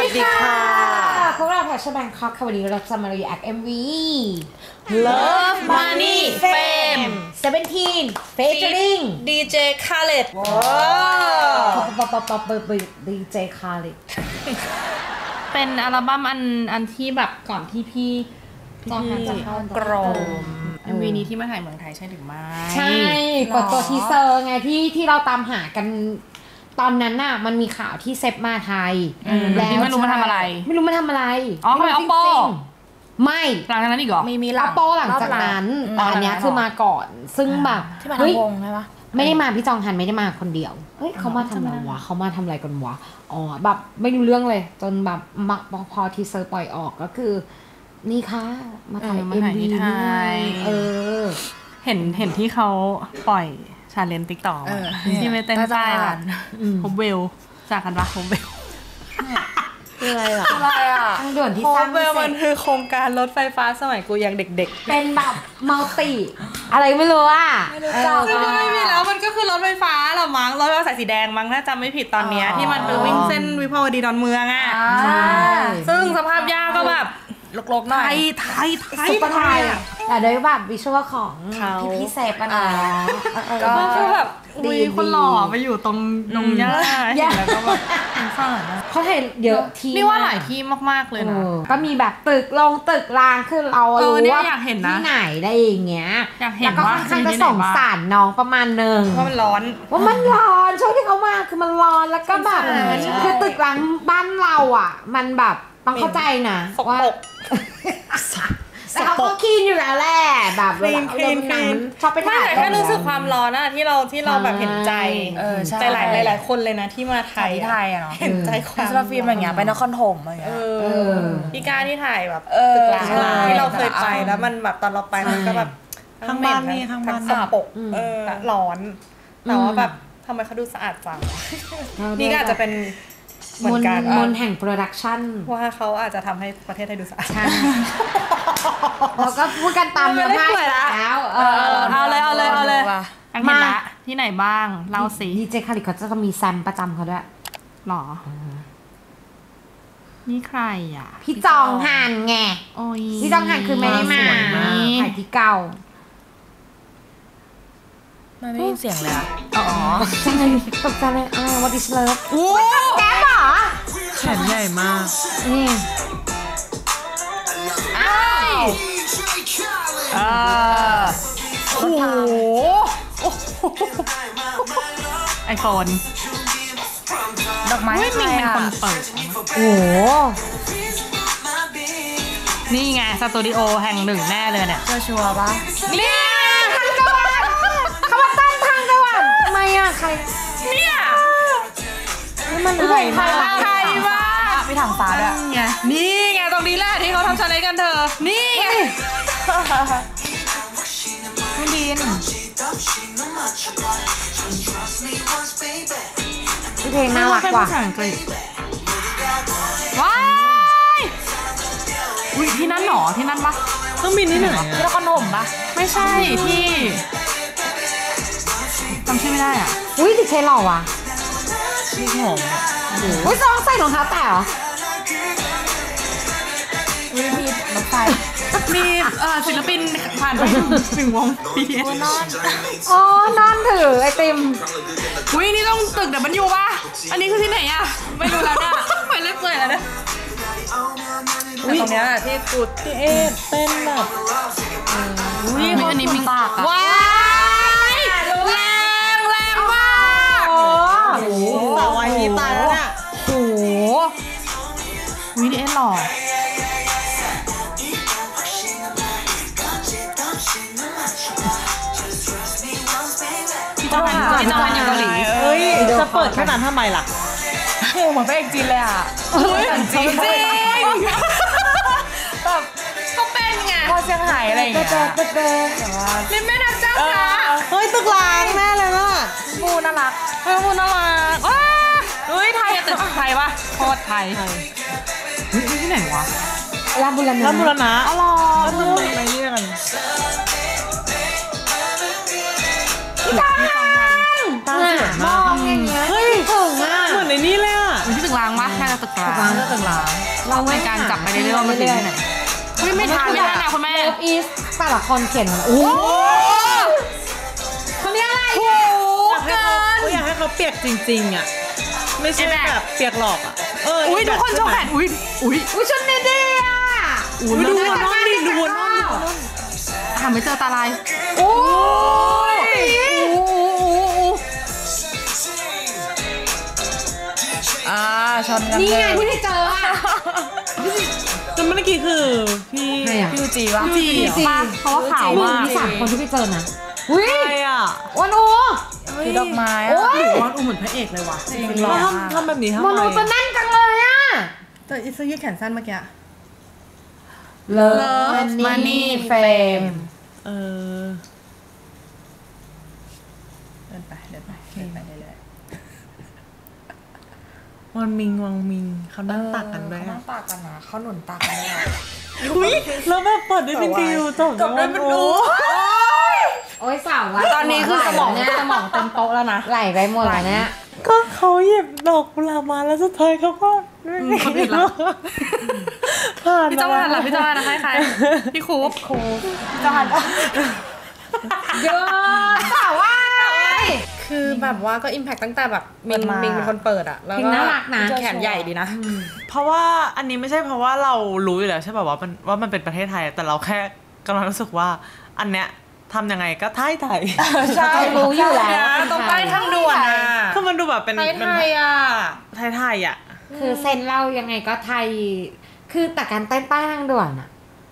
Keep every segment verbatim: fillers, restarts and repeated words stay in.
ดีค่ะพวกเราแพชชั่นแบงคอกค่ะวันนี้เราจะมารีแอค เอ็ม วี Love Money Fame เซเว่นทีน featuring ดี เจ Khaled ว้าวป๊อปป๊อปป๊อปป๊อปดีเจ Khaled เป็นอัลบั้มอันอันที่แบบก่อนที่พี่ตอนนั้นจะเข้ากรม เอ็ม วี นี้ที่มาถ่ายเมืองไทยใช่หรือไม่ใช่เปิดตัวทีเซอร์ไงที่ที่เราตามหากันตอนนั้นน่ะมันมีข่าวที่เซฟมาไทยแล้วไม่รู้มาทำอะไรไม่รู้มาทำอะไรอ๋อเขาเป็น Oppo ไม่หลังจากนั้นอีกเหรอมีมีหลัง Oppo หลังจากนั้นแต่อันนี้คือมาก่อนซึ่งแบบที่มาทำวงใช่ปะไม่ได้มาพี่จองฮันไม่ได้มาคนเดียวเฮ้ยเขามาทำอะไรวะเขามาทำอะไรกันวะอ๋อแบบไม่รู้เรื่องเลยจนแบบมาพอทีเซอร์ปล่อยออกก็คือนี่ค่ะมาถ่ายเออเอ็มามถ่ายวีที่ไทยเออเห็นเห็นที่เขาปล่อยชาเลนจ์ติ๊กต็อกที่ไม่เต้นใต้ร้านโฮมเวลจากกันปะโฮมเวลคืออะไรอ่ะอะไรอ่ะทางด่วนที่สร้างโฮมเวลมันคือโครงการรถไฟฟ้าสมัยกูยังเด็กๆเป็นแบบมัลติอะไรไม่รู้อ่ะไม่รู้จักซึ่งไม่มีแล้วมันก็คือรถไฟฟ้าหรอมั้งรถไฟฟ้าสายสีแดงมั้งถ้าจำไม่ผิดตอนเนี้ยที่มันไปวิ่งเส้นวิภาวดีดอนเมืองอ่ะซึ่งสภาพยาก็แบบลกๆหน่อยไทยไทยซุปเปอร์ไทยแต่โดยแบบวิชวลของพี่พี่เซฟอะนะก็คือแบบดีคนหล่อไปอยู่ตรงตรงย่าแล้วก็แบบสงสารเขาเห็นเยอะที่นี่ว่าหลายที่มากๆเลยนะก็มีแบบตึกลงตึกรางคือเรารู้ว่าที่ไหนได้อย่างเงี้ยแล้วก็ค่อนข้างจะสงสารน้องประมาณนึงว่ามันร้อนว่ามันร้อนช่วงที่เขามาคือมันร้อนแล้วก็แบบคือตึกรางบ้านเราอ่ะมันแบบต้องเข้าใจนะว่าแต่เขาก็คีนอยู่แล้วแหละแบบเวลาเราหนังชอบไปถ่ายแค่รู้สึกความร้อนอะที่เราที่เราแบบเห็นใจใจหลายหลายคนเลยนะที่มาไทยไทยอะเนาะเห็นใจความสำหรับฟิล์มอย่างเงี้ยไปนครถมอะไรเงี้ยพี่ก้าที่ถ่ายแบบตึกร้างที่เราเคยไปแล้วมันแบบตอนเราไปมันก็แบบข้างบ้านนี่ข้างบ้านสกปรกร้อนแต่ว่าแบบทำไมเขาดูสะอาดจังนี่ก็อาจจะเป็นเหมือนกันมนแห่งโปรดักชั่นว่าเขาอาจจะทำให้ประเทศไทยดูสะอาดเราก็พูดกันตามเนื้อผ้าแล้วเอาเลยเอาเลยเอาเลยมาที่ไหนบ้างเล่าสิดีเจคาริเขาจะมีแซมประจำเขาด้วยหรอนี่ใครอ่ะพี่จองฮันไงพี่จองฮันคือไม่ได้มาถ่ายที่เก่ามันไม่ยินเสียงเลยอ่ะอ๋อตกใจตกใจเลยอ่าวัดดิสเลิฟโอ้แก๊ปเหรอแขนใหญ่มากนี่อ้าวอ่าโอ้โหไอโฟนดอกไม้ไม่มีเป็นคนเปิดโอ้นี่ไงสตูดิโอแห่งหนึ่งแน่เลยเนี่ยชัวร์ปะนี่ทางกวันเขามาตั้งทางกวันทำไมอ่ะใครเนี่ยนี่มันอะไรมาใครวะไม่ถังฟ้าด้วยไงนี่ไงตรงนี้แหละที่เขาทำชาเลนจ์กันเธอนี่ไงคุณดินเพลงน่ารักกว่าว้ายอุ้ยที่นั่นหรอที่นั่นปะต้องบินที่ไหนที่นครถมปะไม่ใช่ที่จำชื่อไม่ได้อ่ะอุ้ยดิเชหล่อว่ะที่หงอุ้ยจองใส่รองเท้าแตะเหรอมีมีรถไฟมีศิลปินผ่านไปหนึ่งวงปีนอนอ๋อนอนถือไอติมอุ้ยนี่ต้องตึกเดี๋ยวมันอยู่ปะอันนี้คือที่ไหนอ่ะไม่รู้แล้วเนี่ยไปเรื่อยๆแล้วเนี่ยตรงเนี้ยที่กูที่เอสเต้นแบบอุ้ยอันนี้มีปากว้ายแรงแรงมากโอ้โหต่อวันนี้ตายแล้วเนี่ยโอ้โหอุ้ยนี่เอสหล่อพี่จอมันพี่จอมันอยู่เกาหลีเฮ้ยจะเปิดแค่นั้นทำไมล่ะโอ้เหมือนพระเอกจีนเลยอ่ะเฮ้ยจริงจริงแบบเขาเป็นไงพอเชียงไฮ้อะไรอย่างเงี้ยริมแม่น้ำเจ้าค่ะเฮ้ยตึกร้างแม่เลยน่ะมูน่ารักเฮ้ยมูน่ารักว้าเฮ้ยไทยตึกไทยปะโคตรไทยเฮ้ยที่ไหนวะลาบุรณะลาบุรณะอ๋อตึกอะไรเนี่ยกันพี่จองฮันตาสวยมากเฮ้ยถึงอ่ะเหมือนในนี้เลยอ่ะอยู่ที่ตึกร้างปะน่าจะตึกร้างตึกร้างตึกร้างเราเป็นการจับไปเรื่อยๆว่ามันถึงที่ไหนเฮ้ยไม่ทันไม่ทันนะคุณแม่เลิฟอีสแต่ละคนเขียนมาโอ้คนนี้อะไรโอ้อยากให้เกิเขานอยากให้เขาเปียกจริงๆอ่ะไม่ใช่แบบเปียกหลอกอ่ะเอออุ้ยทุกคนชอบแขนอุ้ยอุ้ยอุ้ยชุดเนเด้อะอุ้ยดูวนน้องดิดูวนน้องดิหาไม่เจอตาลายโอ้ยอ่าชอนกันนี่ไงที่ได้เจออะจนเมื่อกี้คือพี่ใครอะพี่จีวะจีจีเพราะว่าขาวมึงมากมีสามคนที่ไปเจอนะอุ้ยใครอ่ะวันโอคือดอกไม้โอ้ยวอนอูเหมือนพระเอกเลยว่ะจริงแล้วทำทำแบบนี้ทำมไมโนจะแน่นจังเลยอะแต่อีซื้อยืดแขนสั้นเมื่อกี้เลิฟ Love มันนี่ Money เฟรมเออเดินไปเดินไปเดินไปเรื่อยวันมิงวังมิงเขานั่งตักกันด้วยนั่อะงตากันนะเขาหนุนตากันเนี่ยอุ้ยแล้วแบบเปิดด้วยเป็นดิวจบจบด้วยเป็นดิวโอ้ยสาววะตอนนี้คือสมองเนี่ยสมองเต็มโต๊ะแล้วนะไหลไปหมดแล้วเนี่ยก็เขาหยิบดอกกุหลาบมาแล้วสุดท้ายเขาก็ไม่อืมเขาผิดละผ่านพี่เจ้าหันล่ะพี่เจ้าหันนะใครใครพี่คูปคูปพี่เจ้าหันเยอะสาวว่าคือแบบว่าก็อิมแพคตั้งแต่แบบมิงมิงเป็นคนเปิดอะแล้วเพลก็งน่ารักนะแขนใหญ่ดีนะเพราะว่าอันนี้ไม่ใช่เพราะว่าเรารู้อยู่แล้วใช่ป่ะว่ามันว่ามันเป็นประเทศไทยแต่เราแค่กำลังรู้สึกว่าอันเนี้ยทำยังไงก็ไทยไทยใช่รู้อยู่แล้วตรงใต้ทางด่วนอะคือมันดูแบบเป็นไทยเป็นไทยอะไทยไทยอ่ะคือเซนเล่ายังไงก็ไทย คือแต่การเต้นใต้ทางด่วนอะ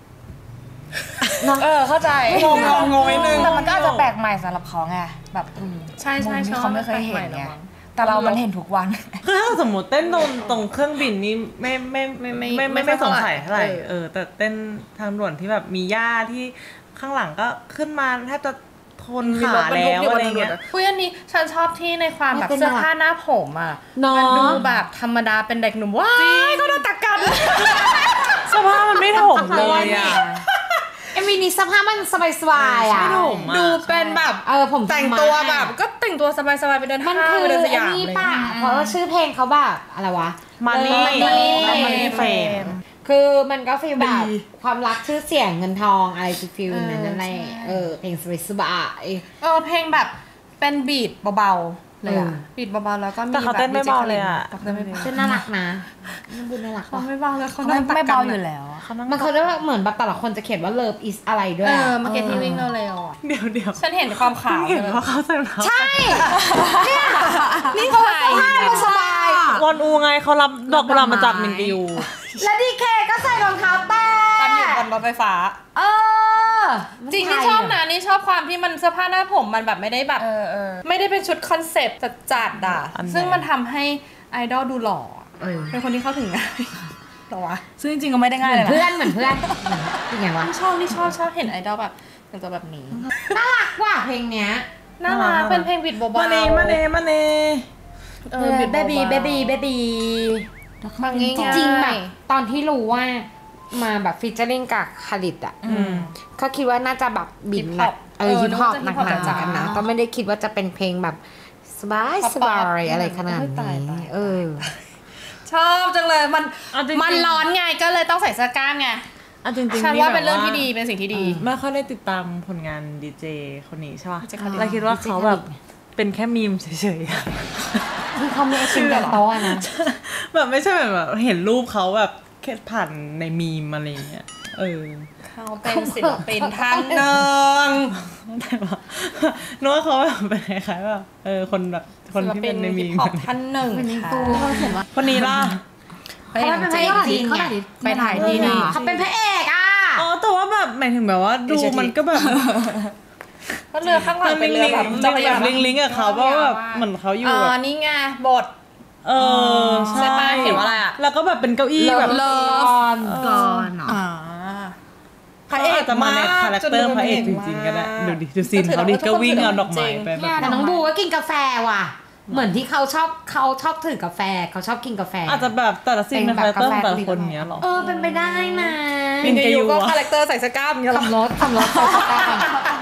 เออเข้าใจงงงงงนิดนึงแต่มันก็อาจจะแปลกใหม่สำหรับเขาไงแบบใช่ใช่มุมที่เขาไม่เคยเห็นไงมั้งแต่เรามันเห็นทุกวันคือถ้าสมมติเต้นตรงตรงเครื่องบินนี่ไม่ไม่ไม่ไม่ไม่ไม่ไม่สงสัยเท่าไหร่เออแต่เต้นทางด่วนที่แบบมีหญ้าที่ข้างหลังก็ขึ้นมาแทบจะทนขาแล้วอะไรเงี้ยคุยอันนี้ฉันชอบที่ในความแบบไม่เป็นเสื้อผ้าหน้าผมอ่ะเนาะมันดูแบบธรรมดาเป็นเด็กหนุ่มว้ายก็โดนตักกันสภาพมันไม่ถมเลยอ่ะเอ็มวีนี้สภาพมันสบายๆอ่ะไม่ถมอะดูเป็นแบบเออผมแต่งตัวแบบก็แต่งตัวสบายๆไปเดินมัห้าน งคือไปเดินสไอ้ยามนี่เลยป่ะเพราะว่าชื่อเพลงเขาแบบอะไรวะ Money Money Money Fame คือมันก็ฟีลแบบดีความรักชื่อเสียงเงินทองอะไรฟิลนั้นนั่นแหละเออเพลงสบายเออเพลงแบบเป็นบีทเบาๆเลยอ่ะเออบีทเบาๆแล้วก็มีแต่เขาเต้นไม่เบาเลยอะแต่เขาเต้นไม่เบาๆชื่อน่ารักนะมันดูน่ารักเขาว่ะไม่เบาเลยเขาเขาโดไม่นตักไม่กันเบาอยู่แล้วอะมันเขาจะเหมือนแบบแต่ละคนจะเขียนว่า love is อะไรด้วเอยอะอมาเก็ตที่วิ่งเร็วๆอ่ะเดี๋ยวเดี๋ยวฉันเห็นความขาวเห็นว่าเขาใส่รองเท้าใช่เนี่ยนี่เขาสภาพมันสบายวอนอูไงเขารับดอกกุหลาบมาจากมินดิวและดีเคก็ใส่รองเท้าแตะตอนอยู่บนรถไฟฟ้าเออจริงที่ชอบนะนี่ชอบความที่มันเสื้อผ้าหน้าผมมันแบบไม่ได้แบบเออเออไม่ได้เป็นชุดคอนเซปต์จัดๆอ่ะอันไหนซึ่งมันทำให้ไอดอลดูหล่อเออเป็นคนที่เข้าถึงง่ายหรอวะซึ่งจริงๆก็ไม่ได้ง่ายเลยนะเพื่อนเหมือนเพื่อนเป็นไงวะชอบนี่ชอบชอบเห็นไอดอลแบบแต่งตัวแบบนี้น่ารักว่ะเพลงเนี้ยน่ารักเป็นเพลงบิดเบาๆมาเนมาเนมาเนเออบิดเบเบาๆบีเบบีเบบีฟังง่ายจๆริงๆแบบตอนที่รู้ว่ามาแบบฟีเจอริ่งกับคาริดอ่ะอืมก็คิดว่าน่าจะแบบบินหนักเออฮิปฮอปหนักๆกันนะก็ไม่ได้คิดว่าจะเป็นเพลงแบบสบายสบายอะไรขนาดนี้เออชอบจังเลยมันเอาจริงๆมันร้อนไงก็เลยต้องใส่เสื้อกล้ามไงอ่ะจริงๆฉันว่าเป็นเรื่องแบบที่ดีเป็นสิ่งที่ดีไม่ค่อยได้ติดตามผลงานดีเจคนนี้ใช่ป่ะดีเจคาริดเราคิดว่าเขาแบบเป็นแค่มีมเฉยๆอะคือเขาไม่ไอชิมกันโต๊ะนะแบบไม่ใช่แบบเห็นรูปเขาแบบแค่ผ่านในมีมอะไรอย่างเงี้ยเออเขาเป็นศิลปินท่านหนึ่งแต่ว่านึกว่าเขาแบบเป็นคล้ายๆแบบเออคนแบบคนที่เป็นในมีมฮิปฮอปท่านหนึ่งเป็นนิค่ะฟูเขาเขียนว่าคนนี้ล่ะเขาเป็นพระเอกจริงไงไปถ่ายที่นี่เขาเป็นพระเอกอ่ะอ๋อแต่ว่าแบบหมายถึงแบบว่าดูมันก็แบบก็เรือข้างหลังเป็นเรือแบบจักรยานลิงลิงกับเขาเพราะว่าแบบเหมือนเขาอยู่อ๋แบอบ นี่ไงบทเออใช่ปะเห็นว่าอะไรอะแล้วก็แบบเป็นเก้าอี้แบบเลิฟก่อนก่อนเนาะอ่าพระเอกจะมาในคาแรคเตอร์พระเอกจริงๆก็ได้ดูดิดูซีนเขาดิก็วิ่งเอาดอกไม้ไปแบบแต่น้องบูก็กินกาแฟว่ะ เหมือนที่เขาชอบเขาชอบถือกาแฟเขาชอบกินกาแฟอาจจะแบบแต่ละซีนเป็นคาแรคเตอร์ของแต่ละคนเนี้ยหรอเออเป็นไปได้นะเป็นอยู่ๆก็คาแรคเตอร์ใส่เสื้อกล้ามอย่างเงี้ยหรอขับรถขับรถใส่สตาร์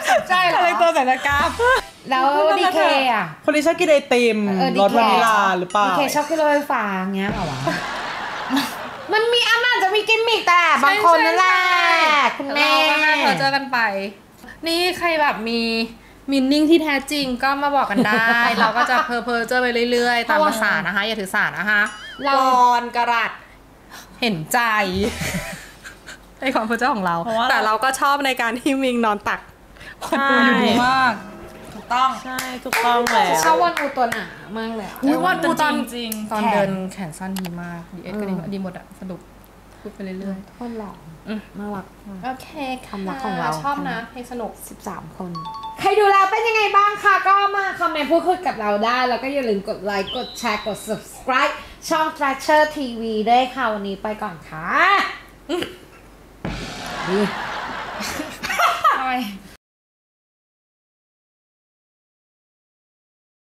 ใช่เหรออะไรตัวใส่ตะกร้าแล้วดีเคอ่ะคนที่ชอบกินไอติมเออรสวานิลาหรือเปล่าดีเคชอบขึ้นรถไฟฟ้าเงี้ยเหรอวะ มันมีอันน่าจะมีกิมมิกแต่บางคนนั่นแหละคุณแม่เราก็น่าเธอเจอกันไป นี่ใครแบบมีมินนิ่งที่แท้จริงก็มาบอกกันได้ เราก็จะเพอเพอเจอไปเรื่อยๆ ตามภาษานะคะ อย่าถือสานะคะเรากรกระรัดเห็นใจในความเพ้อเจ้อของเราเพราะว่าแต่เราก็ชอบในการที่มิงนอนตักคนดูอยู่ดีมากถูกต้องใช่ถูกต้องแล้วชอบวันอูตัวหนามากเลยอะอุ้ยวันดูตอนจริงๆตอนแขนเดินแขนสั้นดีมากดีเอสก็ดีดีหมดอะสรุปพูดไปเรื่อยคนหล่ออมน่ารักๆ โอเคความรักของเราชอบนะเพลงสนุกสิบสามคน ใครดูแล้วเป็นยังไงบ้างคะก็มาคอมเมนต์พูดคุยกับเราได้ แล้วก็อย่าลืมกดไลค์กดแชร์กด subscribe ช่อง Thrasher ที วี ด้วยค่ะ วันนี้ไปก่อนค่ะทำไม